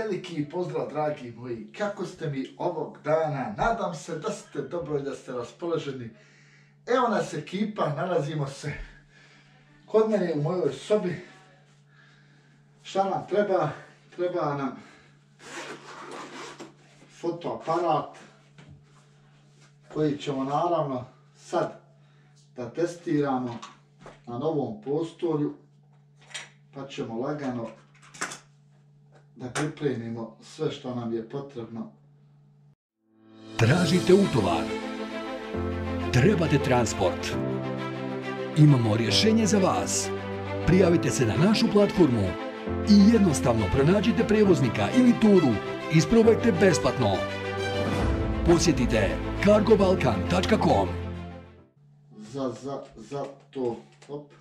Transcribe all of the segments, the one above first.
veliki pozdrav, dragi moji. Kako ste mi ovog dana? Nadam se da ste dobro i da ste raspoloženi. Evo nas ekipa, nalazimo se kod mene u mojoj sobi. Šta nam treba? Treba nam fotoaparat koji ćemo naravno sad da testiramo na novom prostoru, pa ćemo lagano da pripremimo sve što nam je potrebno. Tražite utovar, trebate transport, imamo rješenje za vas. Prijavite se na našu platformu i jednostavno pronađite prevoznika ili turu, isprobajte besplatno. Posjetite cargobalkan.com. Za to, hop.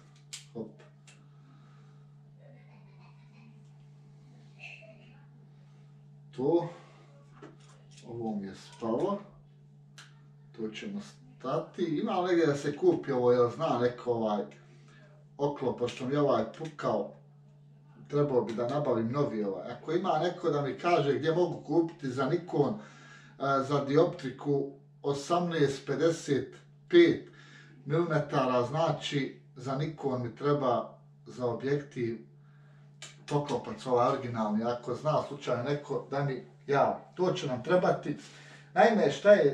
Ovo mi je spalo, to ćemo stati. Ima negdje da se kupi ovo, jer zna neko oklop, pošto mi je pukao, trebao bi da nabavim novi ovaj. Ako ima neko da mi kaže gdje mogu kupiti za Nikon, za dioptriku 18-55 mm, znači za Nikon mi treba za objektiv poklopac ovaj originalni. Ako zna slučajno neko da mi javi, to će nam trebati. Naime,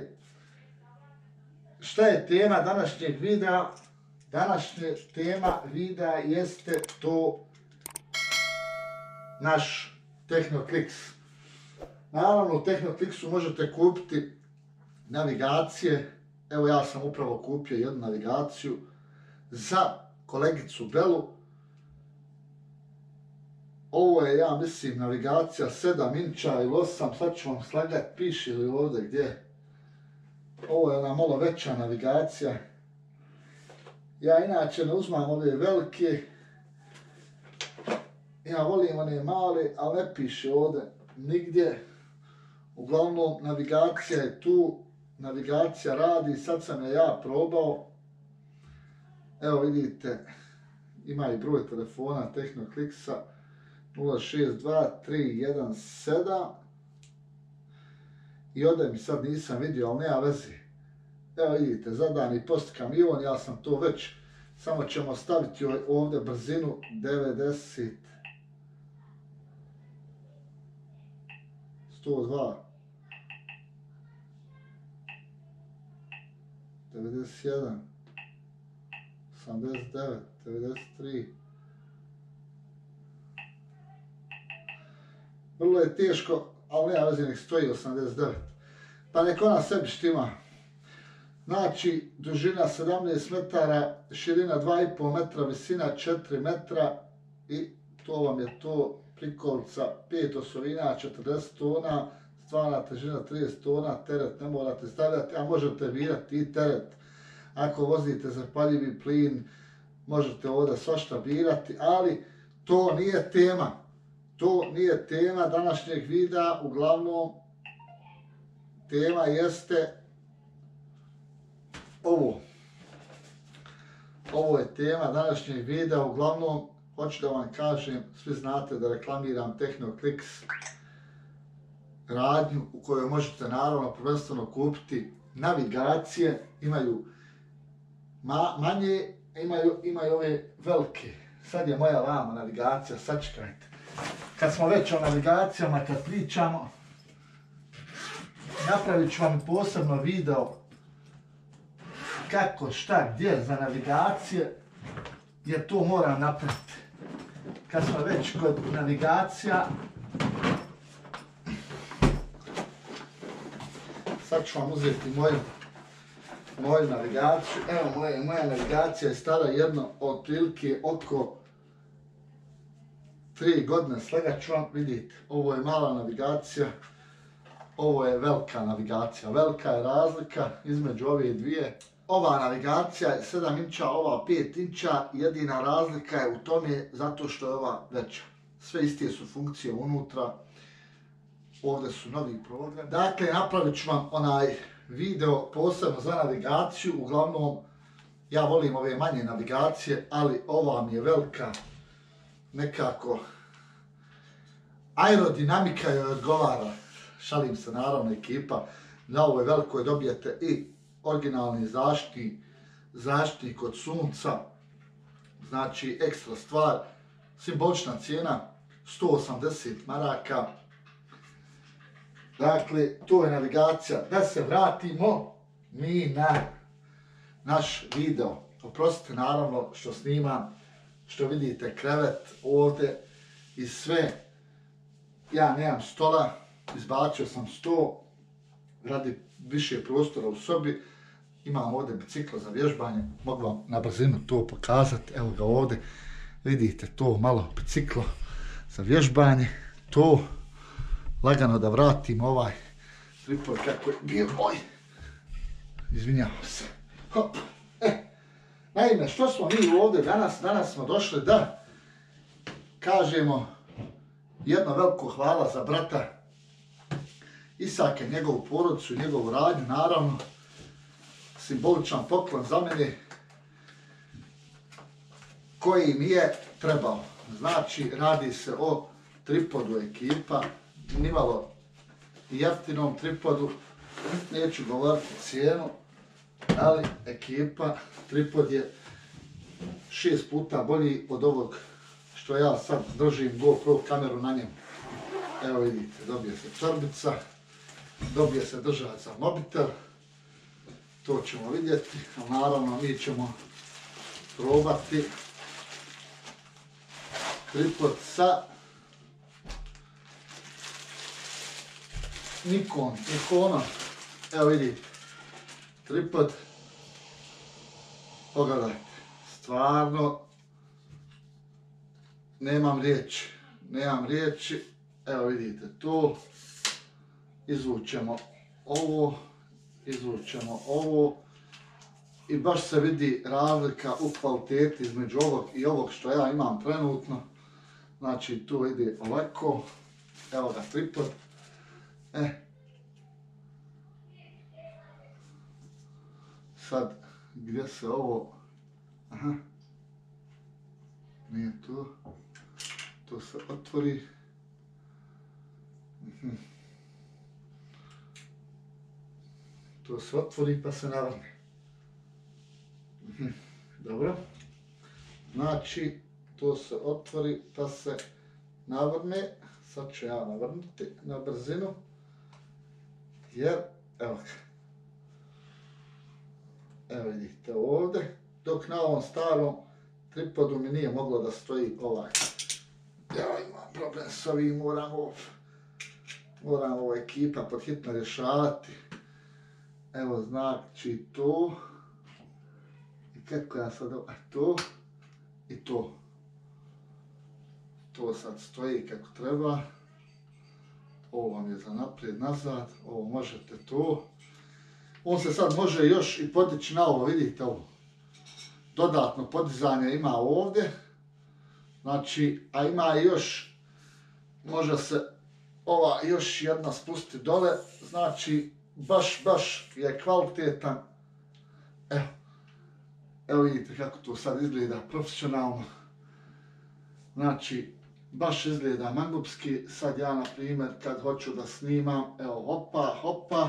šta je tema današnjeg videa? Današnja tema videa jeste to naš Technoclix. Naravno, u Technoclixu možete kupiti navigacije. Evo, ja sam upravo kupio jednu navigaciju za kolegicu Belu. Ovo je, ja mislim, navigacija 7 inča ili 8, sad ću vam slagati, piše li ovdje gdje. Ovo je ona malo veća navigacija. Ja inače ne uzmam ove velike, ja volim one male, ali ne piše ovdje nigdje. Uglavnom, navigacija je tu, navigacija radi, sad sam je ja probao. Evo vidite, ima i broj telefona Technoclixa 062-317 i ovdje mi sad nisam vidio, ali nema veze. Evo vidite, zadani post kamion, ja sam to već, samo ćemo staviti ovdje brzinu 90, 102, 91, 89, 93. Vrlo je teško, ali nema veze, nek stoji 89. Pa nek ona sebi štima. Znači, dužina 17 metara, širina 2,5 metra, visina 4 metra i to vam je to, prikolica 5 osovina, 40 tona, stvarna težina 30 tona, teret ne morate stavljati, a možete birati i teret. Ako vozite zapaljivi plin, možete ovdje svašta birati, ali to nije tema. To nije tema današnjeg videa, uglavnom tema jeste ovo. Ovo je tema današnjeg videa, uglavnom hoću da vam kažem, svi znate da reklamiram Technoclix radnju u kojoj možete naravno prvenstveno kupiti navigacije, imaju manje, imaju ove velike. Sad je moja vama navigacija, sačekajte. Kad smo već o navigacijama, kad pričamo, napravit ću vam posebno video kako, šta, gdje za navigacije, jer to moram napraviti. Kad smo već kod navigacija, sad ću vam uzeti moju navigaciju. Evo, moja navigacija je stara jedno otprilike oko 3 godine, slagat ću vam, vidite, ovo je mala navigacija, ovo je velika navigacija. Velika je razlika između ove dvije. Ova navigacija je 7 inča, ova 5 inča, jedina razlika je u tome zato što je ova veća. Sve iste su funkcije unutra, ovdje su novi program. Dakle, napravit ću vam onaj video posebno za navigaciju, uglavnom ja volim ove manje navigacije, ali ova mi je velika, nekako aerodinamika joj odgovara. Šalim se, naravno, ekipa. Na ovoj velikoj dobijete i originalni zaštitnik od sunca. Znači, ekstra stvar. Simbolična cijena 180 maraka. Dakle, to je navigacija. Da se vratimo mi na naš video. Oprostite, naravno, što snimam, što vidite krevet ovdje i sve. Ja nemam stola, izbacio sam sto radi više prostora u sobi. Imam ovdje biciklo za vježbanje, mogu vam na brzinu to pokazati. Evo ga ovdje, vidite to malo biciklo za vježbanje. To lagano da vratim ovaj tripod kako je bio. Oj, izvinjavam se. Hop. Naime, što smo mi ovdje danas? Danas smo došli da kažemo jedno veliko hvala za brata Isake, njegovu porodicu i njegovu radnju, naravno. Simboličan poklon za mene koji mi je trebao. Znači, radi se o tripodu ekipa, nimalo jeftinom tripodu, neću govoriti cijenu, ali ekipa, tripod je 6 puta bolji od ovog što ja sad držim GoPro kameru na njemu. Evo vidite, dobije se torbica, dobije se držač za mobitel, to ćemo vidjeti, a naravno mi ćemo probati tripod sa Nikonom. Evo vidite, tripod, pogledajte, stvarno nemam riječi, evo vidite to, izvučemo ovo i baš se vidi razlika u kvaliteti između ovog i ovog što ja imam trenutno. Znači tu ide ovako, evo ga tripod. Sad gdje se ovo, aha, nije to se otvori. To se otvori pa se navrne. Dobro. Znači, to se otvori pa se navrne. Sad ću ja navrnuti na brzinu. Jer, evo ga. Evo vidite ovdje. Dok na ovom starom tripodu mi nije moglo da stoji ovaj. Ja imam problem s ovim, moram ovo ekipa pod hitno rješavati. Evo znači to. I kako ja sad to i to. To sad stoji kako treba. Ovo vam je za naprijed, nazad. Ovo možete to. On se sad može još i podići na ovo, vidite ovo. Dodatno podizanje ima ovdje. Znači, a ima još, može se ova još jedna spustiti dole. Znači, baš je kvalitetan. Evo vidite kako to sad izgleda profesionalno. Znači, baš izgleda mangupski. Sad ja, na primjer, kad hoću da snimam, evo, hopa.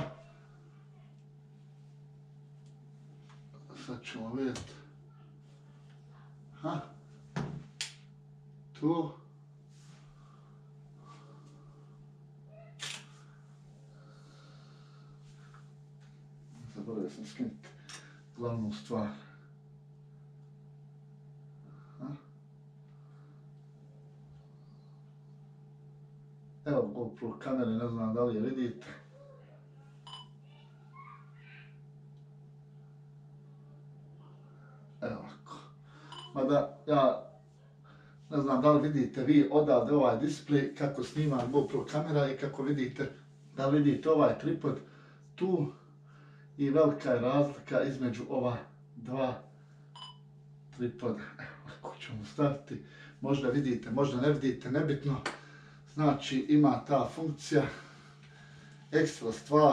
Sad ćemo vidjeti. Tu. Zaboravio sam skinuti glavnu stvar. Evo GoPro kamere, ne znam da li je vidite. Evo ovako. Mada ja ne znam da li vidite vi odavde ovaj displej kako snima GoPro kamera i kako vidite, da li vidite ovaj tripod tu i velika je razlika između ova dva tripoda. Evo ovako ćemo staviti, možda vidite, možda ne vidite, nebitno. Znači ima ta funkcija, ekstra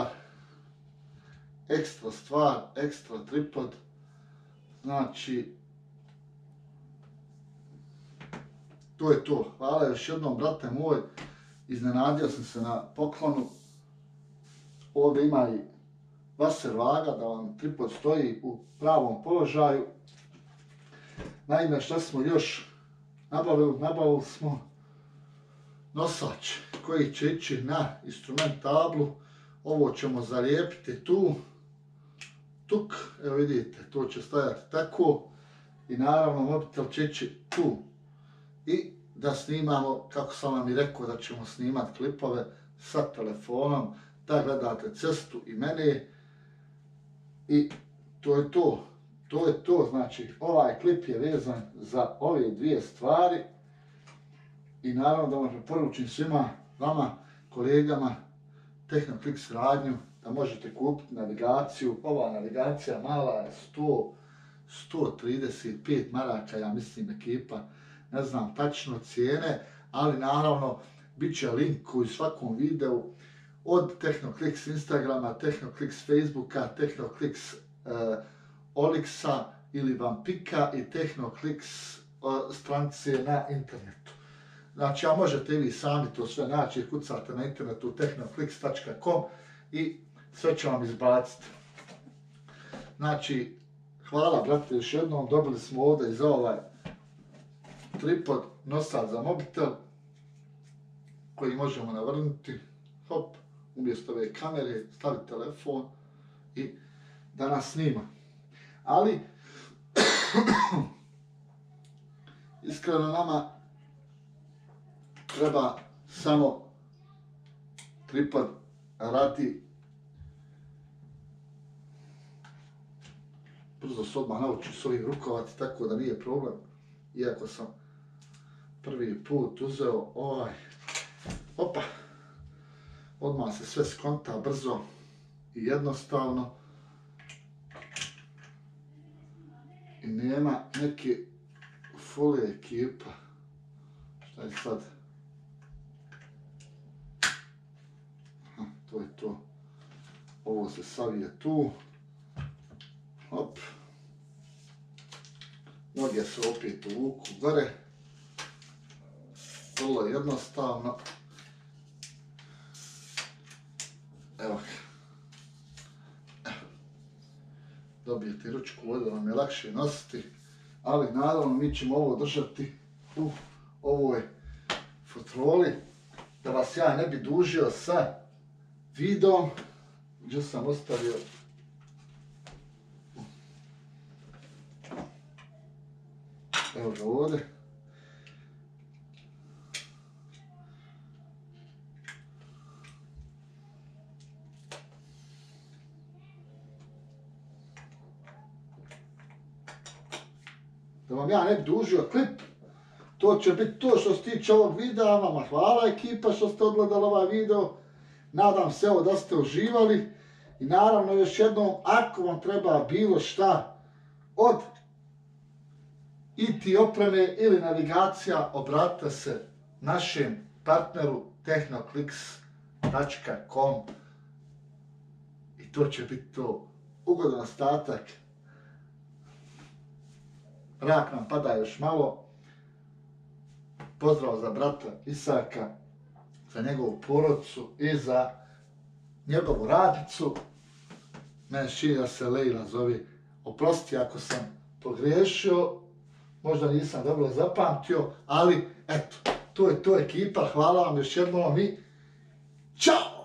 stvar, ekstra tripod. Znači, to je to. Hvala još jednom, brate moj. iznenadio sam se na poklonu. Ovdje ima i vaser vaga da vam tripod stoji u pravom položaju. Naime, šta smo još nabavili smo nosač koji će ići na instrument tablu. Ovo ćemo zalijepiti tu, tuk, evo vidite, to će stajati tako i naravno mobitel će ići tu. I da snimamo, kako sam vam i rekao da ćemo snimati klipove sa telefonom, da gledate cestu i mene i to je to. To je to, znači ovaj klip je vezan za ove dvije stvari i naravno da vam preporučim svima vama, kolegama, TechnoClix radnju, da možete kupiti navigaciju. Ova navigacija mala je 135 maraka, ja mislim ekipa, ne znam tačno cijene, ali naravno bit će link u svakom videu od TechnoClix Instagrama, TechnoClix Facebooka, TechnoClix Olixa ili Vampika i TechnoClix stranice na internetu. Znači, a možete vi sami to sve naći, kucate na internetu technoclix.com i sve će vam izbaciti. Znači, hvala brate još jednom, dobili smo ovdje i za ovaj tripod nosač za mobitel koji možemo navrnuti, hop, umjesto ove kamere staviti telefon i da nas snima. Ali, iskreno nama treba samo tripod radi. Brzo se odmah nauči s ovim rukovati, tako da nije problem. Iako sam prvi put uzeo ovaj, opa, odmah se sve skonta brzo i jednostavno. I nema neke folije ekipa. Šta je sad? To je to. Ovo se savije tu. Hop. Noge se opet uvuku gore. Vrlo jednostavno. Evo ga. Dobijete ručku, ovdje vam je lakše nositi, ali naravno mi ćemo ovo držati u ovoj fotroli, da vas ja ne bi dužio sa videom. Gdje sam ostavio? Evo ga ovdje. Da vam ja ne bi dužio klip, to će biti to što se tiče ovog videa. Vama hvala ekipa što ste odgledali ovaj video. Nadam se evo da ste uživali. I naravno još jednom, ako vam treba bilo šta od IT opreme ili navigacija, obratite se našem partneru technoclix.com i to će biti to. Ugodan ostatak. Rak nam pada još malo. Pozdrav za brata Isaka, za njegovu porodicu i za njegovu radnicu. Mene čini da se Lejla zove. Oprosti ako sam pogriješio, možda nisam dobro zapamtio, ali eto, to je to ekipa. Hvala vam još jednom i čao!